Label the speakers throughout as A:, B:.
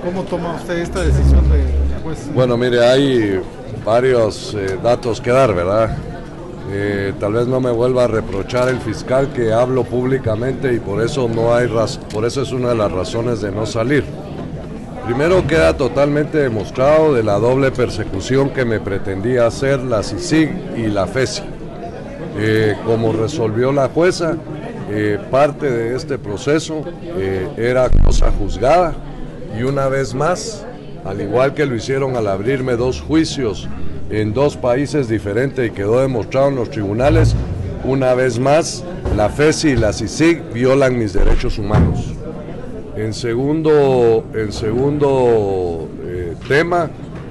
A: ¿Cómo toma usted esta decisión de juez?
B: Bueno, mire, hay varios datos que dar, ¿verdad? Tal vez no me vuelva a reprochar el fiscal que hablo públicamente y por eso por eso es una de las razones de no salir. Primero, queda totalmente demostrado de la doble persecución que me pretendía hacer la CICIG y la FESI. Como resolvió la jueza, parte de este proceso era cosa juzgada y una vez más, al igual que lo hicieron al abrirme dos juicios en dos países diferentes y quedó demostrado en los tribunales, una vez más la FESI y la CICIG violan mis derechos humanos. En segundo tema,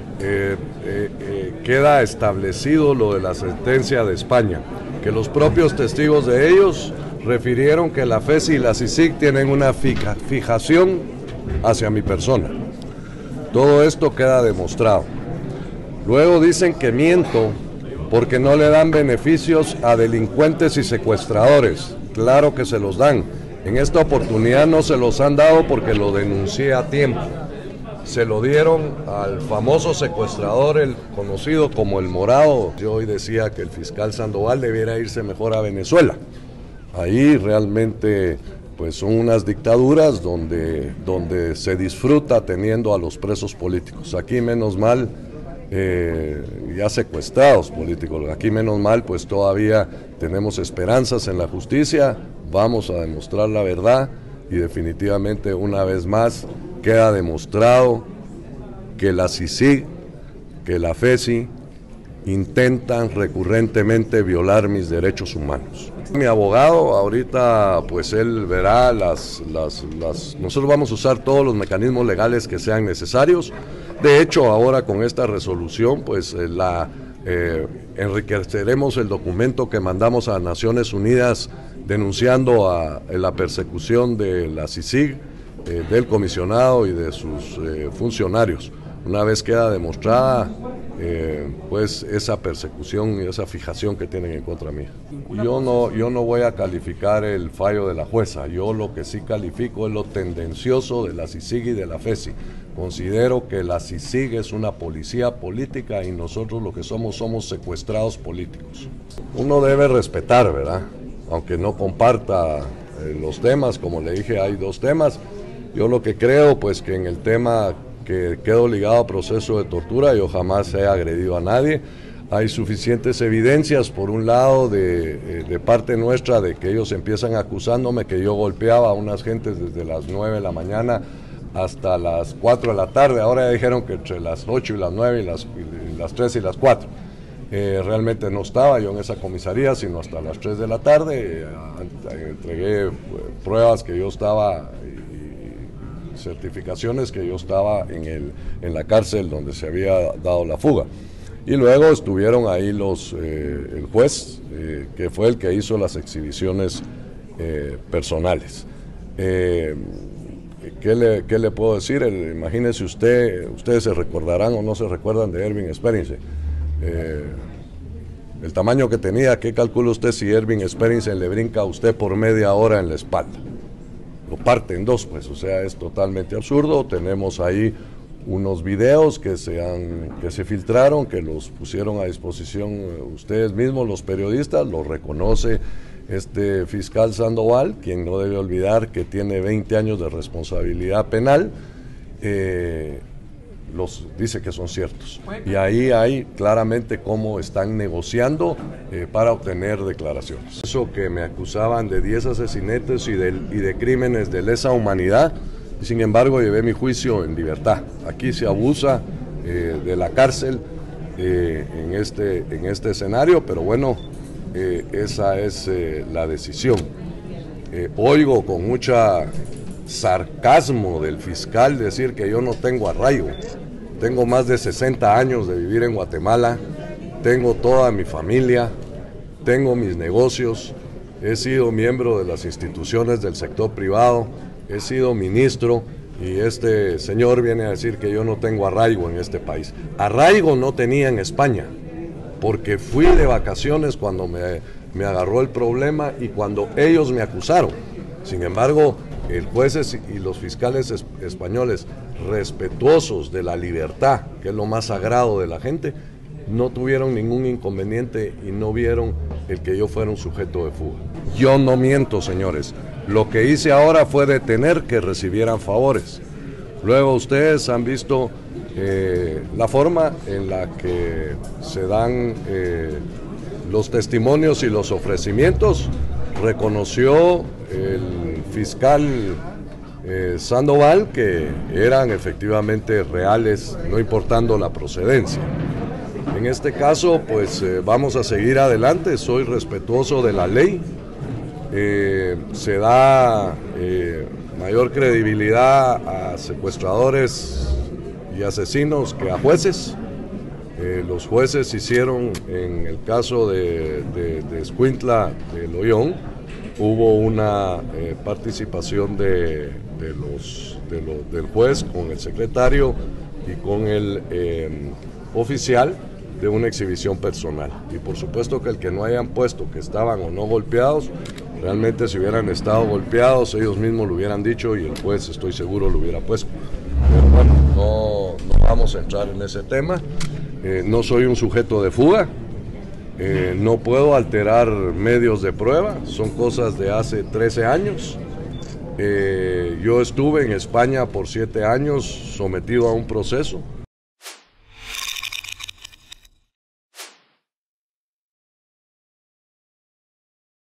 B: queda establecido lo de la sentencia de España, que los propios testigos de ellos refirieron que la FESI y la CICIG tienen una fijación hacia mi persona. Todo esto queda demostrado. Luego dicen que miento porque no le dan beneficios a delincuentes y secuestradores. Claro que se los dan. En esta oportunidad no se los han dado porque lo denuncié a tiempo. Se lo dieron al famoso secuestrador, el conocido como el Morado. Yo hoy decía que el fiscal Sandoval debiera irse mejor a Venezuela. Ahí realmente pues son unas dictaduras donde se disfruta teniendo a los presos políticos. Aquí menos mal, ya secuestrados políticos, aquí menos mal pues todavía tenemos esperanzas en la justicia, vamos a demostrar la verdad y definitivamente una vez más queda demostrado que la CICIG, que la FESI intentan recurrentemente violar mis derechos humanos. Mi abogado ahorita pues él verá nosotros vamos a usar todos los mecanismos legales que sean necesarios. De hecho ahora con esta resolución pues enriqueceremos el documento que mandamos a Naciones Unidas denunciando la persecución de la CICIG, del comisionado y de sus funcionarios. Una vez queda demostrada pues esa persecución y esa fijación que tienen en contra mía. Yo no voy a calificar el fallo de la jueza, yo lo que sí califico es lo tendencioso de la CICIG y de la FESI. Considero que la CICIG es una policía política y nosotros lo que somos secuestrados políticos. Uno debe respetar, ¿verdad? Aunque no comparta los temas, como le dije, hay dos temas. Yo lo que creo, pues que en el tema que quedo ligado a proceso de tortura, yo jamás he agredido a nadie. Hay suficientes evidencias, por un lado, de parte nuestra, de que ellos empiezan acusándome que yo golpeaba a unas gentes desde las 9 de la mañana hasta las 4 de la tarde. Ahora ya dijeron que entre las 8 y las 9 y las 3 y las 4. Realmente no estaba yo en esa comisaría, sino hasta las 3 de la tarde. Entregué pruebas que yo estaba, certificaciones que yo estaba en la cárcel donde se había dado la fuga. Y luego estuvieron ahí el juez, que fue el que hizo las exhibiciones personales. ¿Qué le puedo decir? Imagínese ustedes se recordarán o no se recuerdan de Ervin Sperringsen. El tamaño que tenía, ¿qué calcula usted si Ervin Sperringsen le brinca a usted por media hora en la espalda? Lo parte en dos, pues, o sea, es totalmente absurdo. Tenemos ahí unos videos que se filtraron, que los pusieron a disposición ustedes mismos, los periodistas, los reconoce este fiscal Sandoval, quien no debe olvidar que tiene 20 años de responsabilidad penal, los dice que son ciertos. Y ahí hay claramente cómo están negociando para obtener declaraciones. Eso que me acusaban de 10 asesinatos y de crímenes de lesa humanidad, y sin embargo llevé mi juicio en libertad. Aquí se abusa de la cárcel en este escenario, pero bueno, esa es la decisión. Oigo con mucha sarcasmo del fiscal decir que yo no tengo arraigo. Tengo más de 60 años de vivir en Guatemala, tengo toda mi familia, tengo mis negocios, he sido miembro de las instituciones del sector privado, he sido ministro y este señor viene a decir que yo no tengo arraigo en este país. Arraigo no tenía en España, porque fui de vacaciones cuando me agarró el problema y cuando ellos me acusaron. Sin embargo, el juez y los fiscales españoles respetuosos de la libertad, que es lo más sagrado de la gente, no tuvieron ningún inconveniente y no vieron el que yo fuera un sujeto de fuga. Yo no miento, señores. Lo que hice ahora fue detener que recibieran favores. Luego ustedes han visto la forma en la que se dan los testimonios y los ofrecimientos. Reconoció el fiscal Sandoval que eran efectivamente reales, no importando la procedencia. En este caso, pues vamos a seguir adelante, soy respetuoso de la ley, se da mayor credibilidad a secuestradores y asesinos que a jueces. Los jueces hicieron, en el caso de Escuintla de Loión, hubo una participación del juez con el secretario y con el oficial de una exhibición personal. Y por supuesto que el que no hayan puesto que estaban o no golpeados, realmente si hubieran estado golpeados, ellos mismos lo hubieran dicho y el juez, estoy seguro, lo hubiera puesto. Pero bueno, no vamos a entrar en ese tema. No soy un sujeto de fuga. No puedo alterar medios de prueba, son cosas de hace 13 años. Yo estuve en España por 7 años sometido a un proceso.